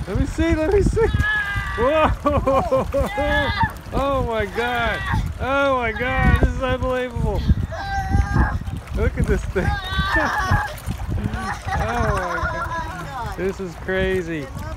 Let me see, let me see. Whoa! Oh my God! Oh my God! This is unbelievable. Look at this thing. Oh my God! This is crazy.